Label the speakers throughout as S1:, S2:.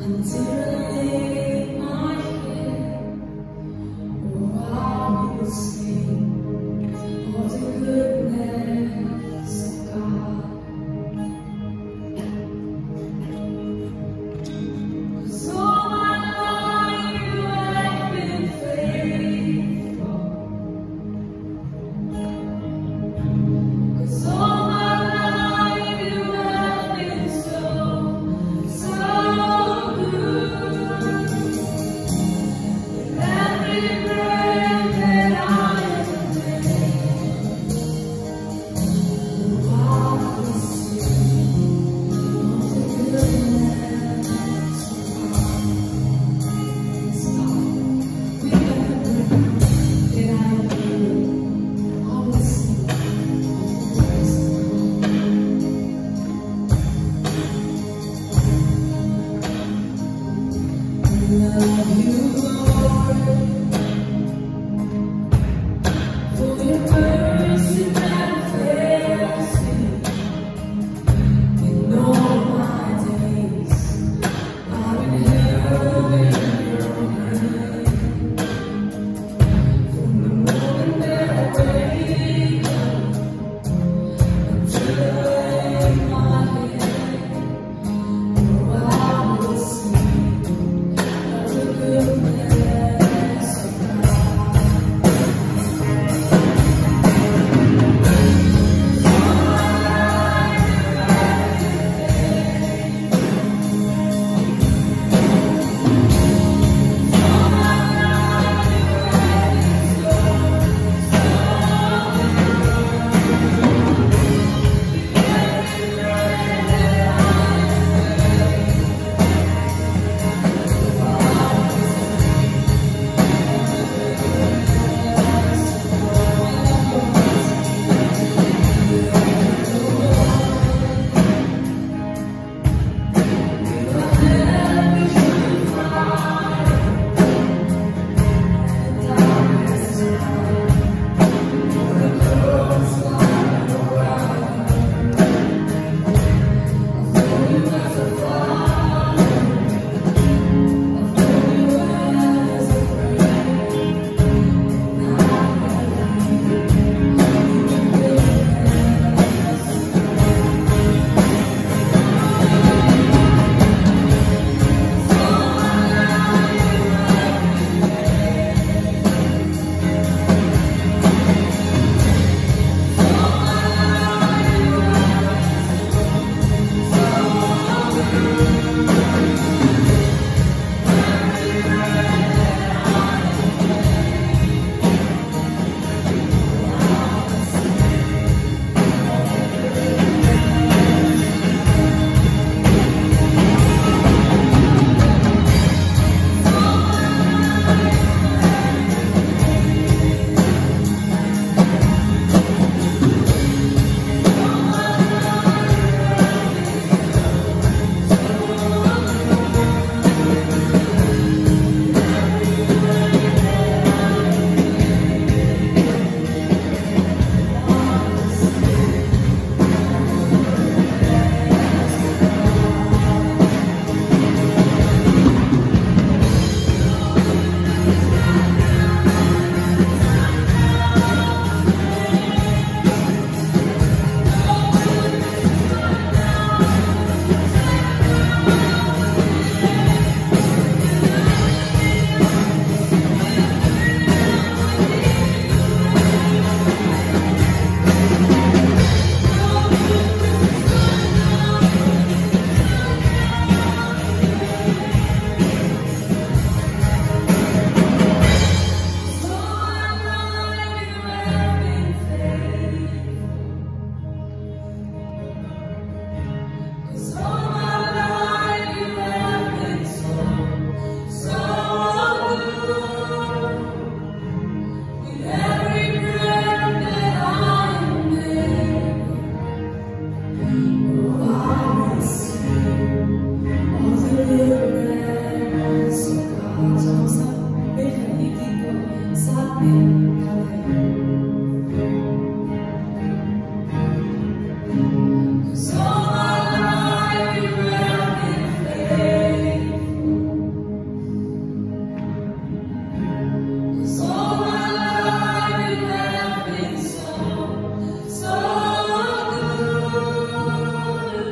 S1: until I lay my head. Oh, I will sing of the goodness of God. 'Cause all my life you have been faithful. 'Cause all my life you have been so, so good.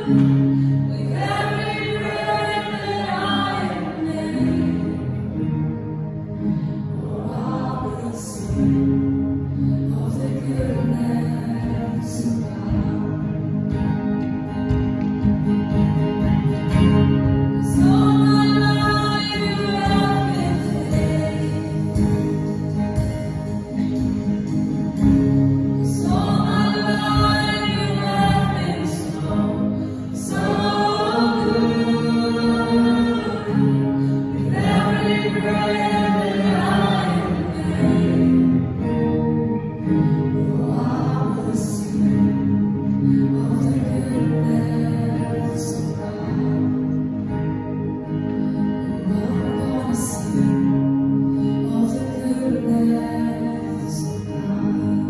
S1: with every breath that I am able. Oh, I will sing of the goodness of God. 'Cause all my life you have been faithful. 'Cause all my life you have been so good. With every breath that I am able, oh, I will sing of the goodness of God. I'm gonna sing of the goodness of God.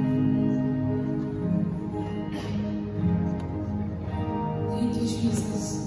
S1: Thank you, Jesus.